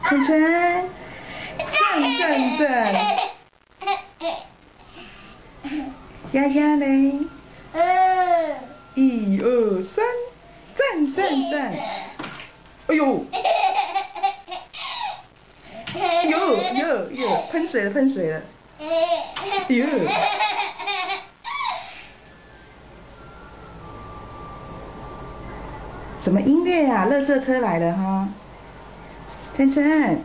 晨晨，赞！丫丫嘞，1、2、3，赞！哎呦！哟，喷水了！哟！什么音乐啊？垃圾车来了哈！晨晨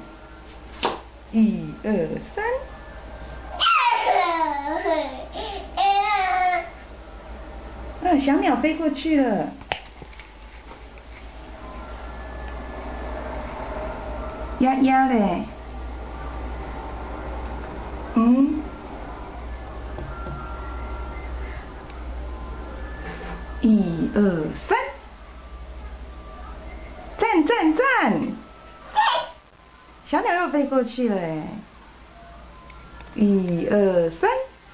，1、2、3，小鸟飞过去了。鸭嘞，1、2、3，赞！小鸟又飞过去了哎，1、2、3，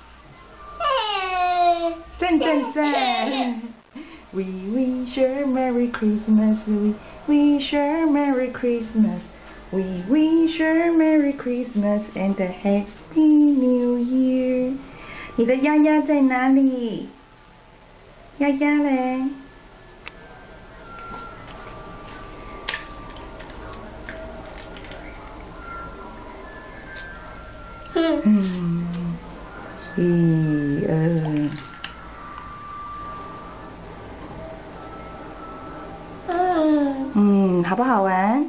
赞！We wish you a Merry Christmas, we wish you a Merry Christmas, we wish you a Merry Christmas and a Happy New Year。你的丫丫在哪里？丫丫嘞？1、2。好不好玩？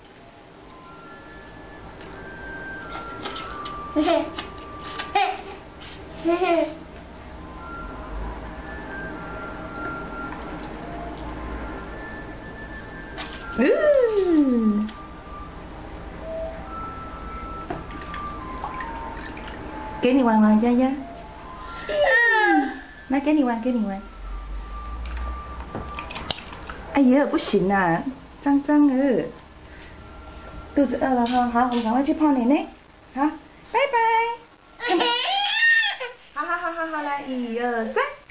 给你玩，丫丫。来，给你玩。哎呀，不行啊，脏了。肚子饿了哈，好，我们赶快去泡奶奶。好，拜拜。好，来，1、2、3。